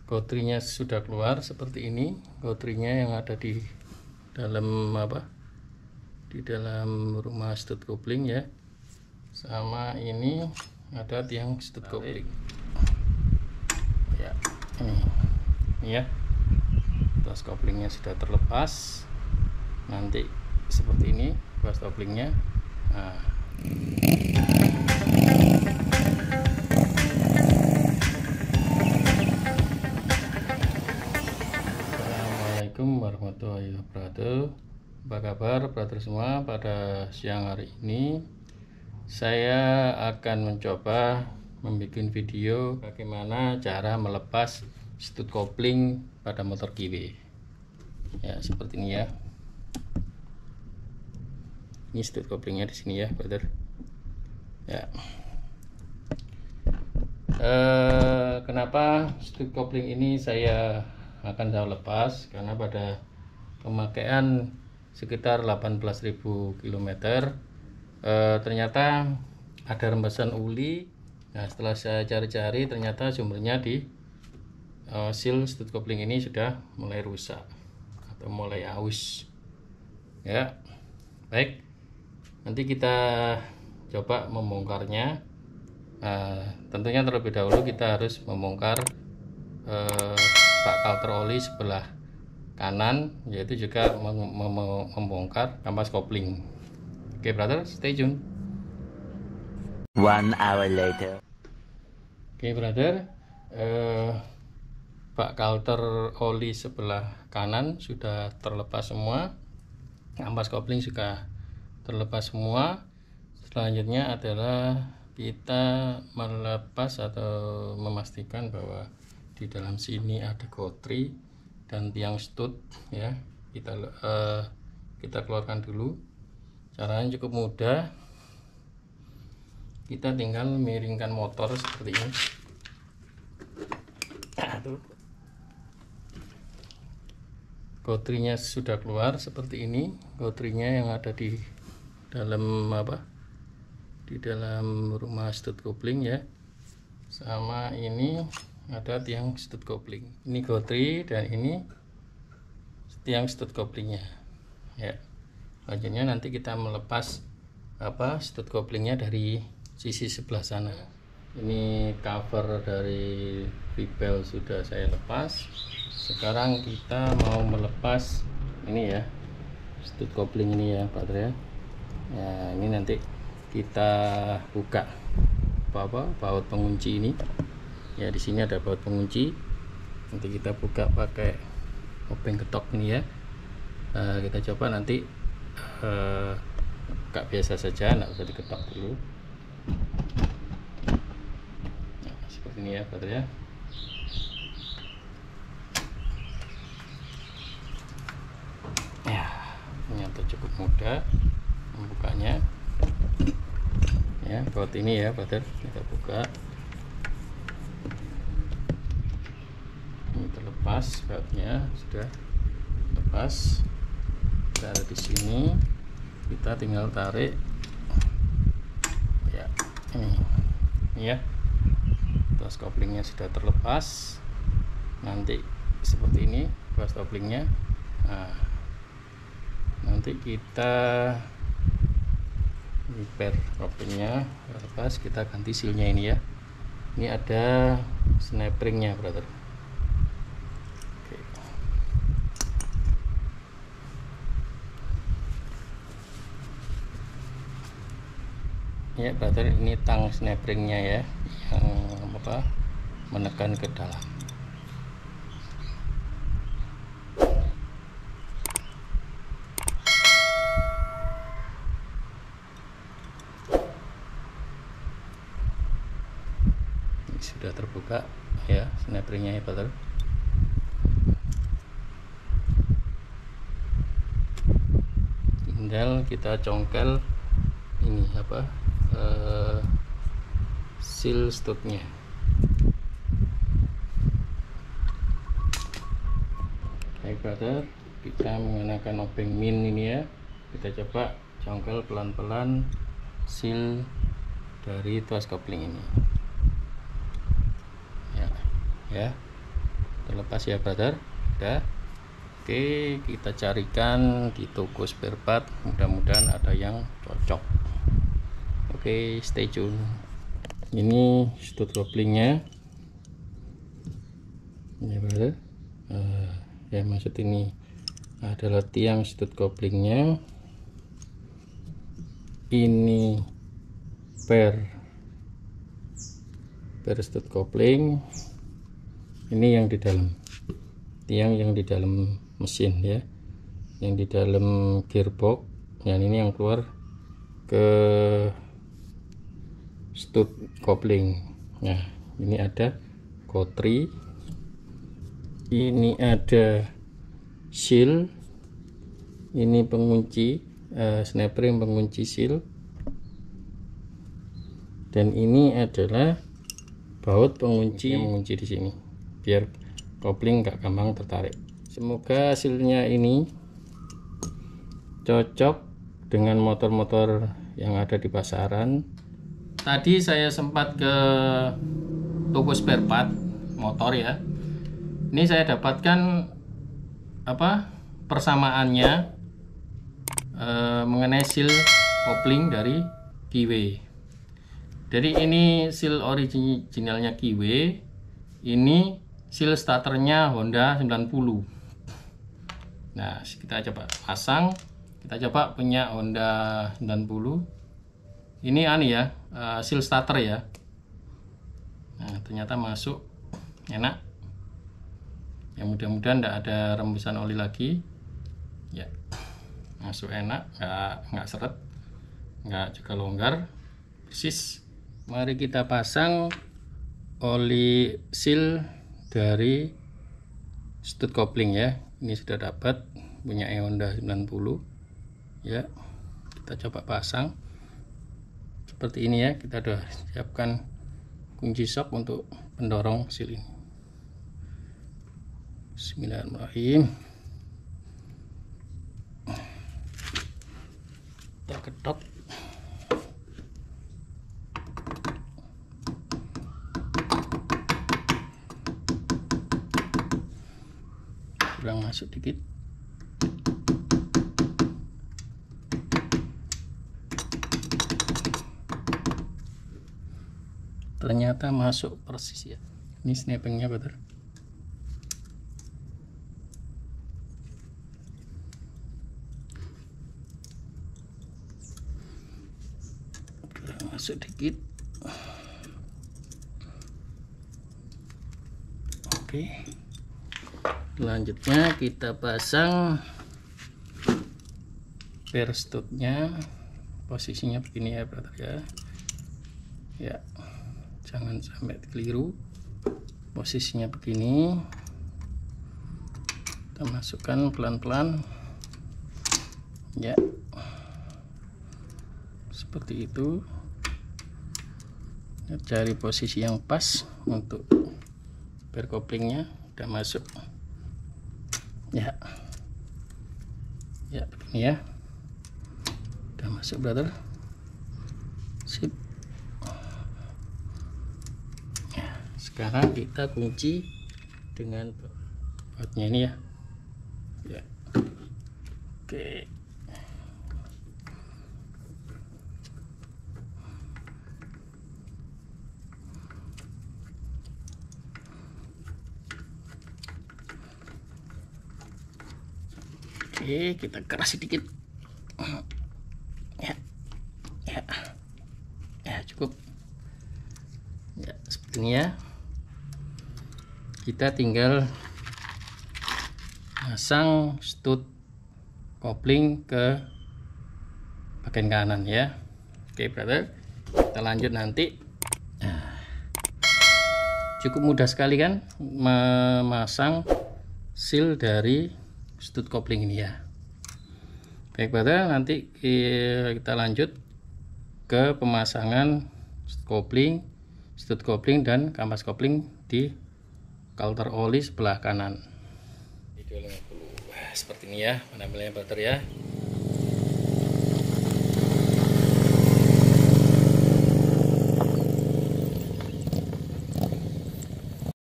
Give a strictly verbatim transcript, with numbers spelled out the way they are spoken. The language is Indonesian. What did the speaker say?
Goutrinya sudah keluar seperti ini. Goutrinya yang ada di dalam apa di dalam rumah stud kopling ya, sama ini ada tiang stud kopling ya. Ini, ini ya, tuas koplingnya sudah terlepas. Nanti seperti ini tuas koplingnya. Nah, Assalamualaikum warahmatullahi wabarakatuh. Apa kabar brother semua? Pada siang hari ini saya akan mencoba membuat video bagaimana cara melepas stud kopling pada motor Kiwi ya, seperti ini ya. Ini stud koplingnya di sini ya brother ya. Eh, kenapa stud kopling ini saya akan saya lepas? Karena pada pemakaian sekitar delapan belas ribu kilometer eh, ternyata ada rembesan uli. Nah, setelah saya cari-cari ternyata sumbernya di eh, seal stud kopling ini sudah mulai rusak atau mulai aus ya. Baik, nanti kita coba membongkarnya. Nah, tentunya terlebih dahulu kita harus membongkar eh, bak kalter oli sebelah kanan, yaitu juga mem mem membongkar kampas kopling. Oke brother, stay tune. One hour later. Oke brother, eh, bak kalter oli sebelah kanan sudah terlepas semua, kampas kopling juga terlepas semua. Selanjutnya adalah kita melepas atau memastikan bahwa di dalam sini ada Goutri dan tiang stud ya. Kita uh, kita keluarkan dulu. Caranya cukup mudah. Kita tinggal miringkan motor seperti ini. Aduh. Goutrinya sudah keluar seperti ini. Goutrinya yang ada di dalam apa di dalam rumah stud kopling ya, sama ini ada tiang stud kopling. Ini Goutri dan ini tiang stud koplingnya ya. Selanjutnya nanti kita melepas apa stud koplingnya dari sisi sebelah sana. Ini cover dari ribel sudah saya lepas. Sekarang kita mau melepas ini ya, stud kopling ini ya Pak ya. Ya, ini nanti kita buka apa-apa baut pengunci ini ya. Di sini ada baut pengunci, nanti kita buka pakai obeng ketok ini ya. Uh, kita coba nanti uh, buka biasa saja, nggak usah diketok dulu. Nah, seperti ini ya brother ya. Ya, ternyata cukup mudah membukanya ya. Baut ini ya brother, kita buka. Ini terlepas, bautnya sudah lepas. Taruh di sini, kita tinggal tarik ya. Ini, ini ya, tuas koplingnya sudah terlepas. Nanti seperti ini tuas koplingnya. Nah, nanti kita repair koplingnya lepas, kita ganti sealnya ini ya. Ini ada snap ringnya brother. Oke. Ya brother, ini tang snap ringnya ya, yang apa menekan ke dalam. Sudah terbuka ya snap ringnya ya brother. Tinggal kita congkel ini apa uh, seal studnya. Baik brother, kita menggunakan obeng min ini ya. Kita coba congkel pelan-pelan seal dari tuas kopling ini ya. terlepas ya brother. Udah. Oke, kita carikan di toko spare part, mudah-mudahan ada yang cocok. Oke, stay tune. Ini stud koplingnya ini brother. Uh, ya maksud ini adalah tiang stud koplingnya, ini per per stud kopling, ini yang di dalam tiang yang di dalam mesin ya, yang di dalam gearbox, dan ini yang keluar ke stud kopling. Nah ini ada kotri, ini ada seal, ini pengunci uh, snap ring pengunci seal, dan ini adalah baut pengunci yang mengunci di sini biar kopling gak gampang tertarik. Semoga hasilnya ini cocok dengan motor-motor yang ada di pasaran. Tadi saya sempat ke toko spare part motor ya. Ini saya dapatkan apa persamaannya e, mengenai seal kopling dari Kiwe. Jadi ini seal originalnya Kiwe, ini seal starternya Honda sembilan puluh. Nah kita coba pasang, kita coba punya Honda sembilan puluh. Ini aneh ya, uh, seal starter ya. Nah ternyata masuk enak. Ya mudah-mudahan tidak ada rembusan oli lagi. Ya masuk enak, nggak nggak seret, nggak juga longgar, persis. Mari kita pasang oli seal dari stud kopling ya. Ini sudah dapat punya Honda sembilan puluh ya. Kita coba pasang seperti ini ya. Kita sudah siapkan kunci shock untuk pendorong seal ini. Bismillahirrahmanirrahim. Kita ketok. Kurang masuk dikit. Ternyata masuk persis ya. Ini snappingnya betul. Kurang masuk dikit. Oke. Selanjutnya kita pasang per studnya, posisinya begini ya brother ya. Ya, jangan sampai keliru. Posisinya begini. Kita masukkan pelan-pelan. Ya, seperti itu. Kita cari posisi yang pas untuk per koplingnya. Udah masuk. Ya, ya begini ya, udah masuk brother. Sip. Ya, sekarang kita kunci dengan bautnya ini ya. Ya, oke. Oke, kita keras sedikit. Ya, ya, ya cukup. Ya, seperti ini ya. Kita tinggal pasang stud kopling ke bagian kanan ya. Oke, brother. Kita lanjut nanti. Nah, cukup mudah sekali kan memasang seal dari stud kopling ini ya. Baik brother, nanti kita lanjut ke pemasangan stud kopling, stud kopling dan kampas kopling di coulter oli sebelah kanan. Video lima puluh. Wah, seperti ini ya penampilannya brother ya.